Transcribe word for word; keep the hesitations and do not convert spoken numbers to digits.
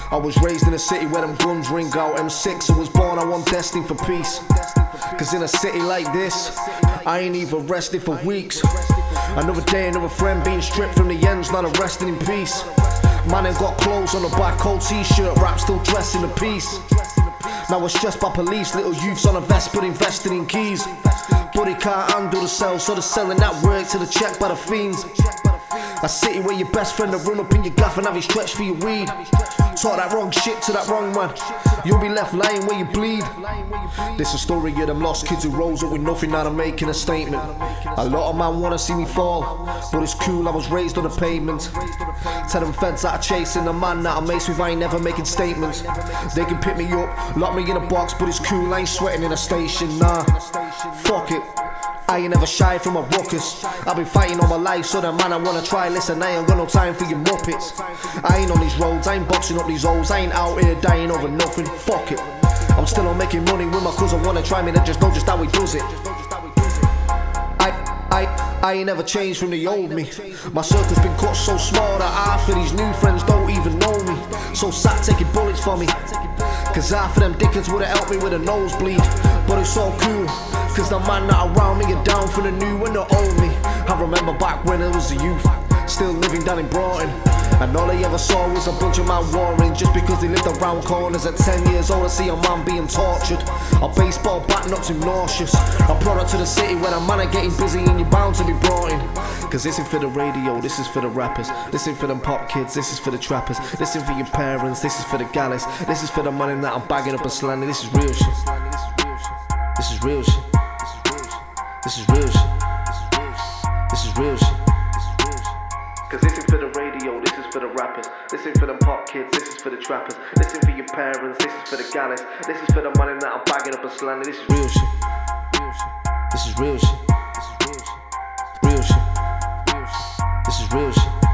I was raised in a city where them guns ring out. M six, I was born, I want destined for peace. Cause in a city like this, I ain't even rested for weeks. Another day, another friend being stripped from the ends, not resting in peace. Man ain't got clothes on the back, cold t-shirt, rap still dressed in a piece. Now we're stressed by police, little youths on a vest but invested in keys. But he can't handle the sell, so they're selling that work to the check by the fiends. A city where your best friend will run up in your gaff and have you stretch for your weed. Talk that wrong shit to that wrong man, you'll be left lying where you bleed. This a story of them lost kids who rose up with nothing, now they're making a statement. A lot of man wanna see me fall, but it's cool, I was raised on the pavement. Tell them feds that are chasing the man that I'm maced with, I ain't never making statements. They can pick me up, lock me in a box, but it's cool, I ain't sweating in a station, nah. Fuck it, I ain't never shy from a ruckus. I've been fighting all my life, so that man I wanna try. Listen, I ain't got no time for your muppets. I ain't on these roads, I ain't boxing up these holes. I ain't out here dying over nothing, fuck it. I'm still on making money with my cousin, wanna try me, they just know just how he does it. I, I, I ain't never changed from the old me. My circle's been cut so small that half of these new friends don't even know me. So sat taking bullets for me, cause half of them dickheads would've helped me with a nosebleed. But it's all cool, cause the man that around me are down for the new and the old me. I remember back when I was a youth, still living down in Broughton, and all I ever saw was a bunch of man warring just because they lived around corners. At ten years old I see a man being tortured, a baseball bat knocks him nauseous. A product of the city where a man are getting busy and you're bound to be brought in. Cause this ain't for the radio, this is for the rappers. This ain't for them pop kids, this is for the trappers. This ain't for your parents, this is for the galleys. This is for the money that I'm bagging up and slandering. This is real shit. This is real shit. This is real shit. This is real shit. Cause this ain't for the radio, this is for the rappers. This ain't for them pop kids, this is for the trappers. This ain't for your parents, this is for the galleys. This is for the money that I'm bagging up and slandering. This is real shit. This is real shit. Real shit. This is real shit.